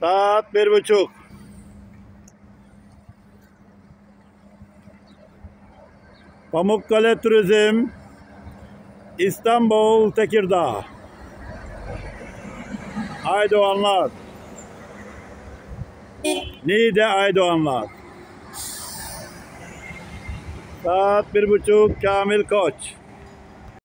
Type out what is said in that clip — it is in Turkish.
Saat 1.30. Pamukkale Turizm, İstanbul, Tekirdağ. Aydoğanlar. Niğde Aydoğanlar. Saat 1.30. Kamil Koç.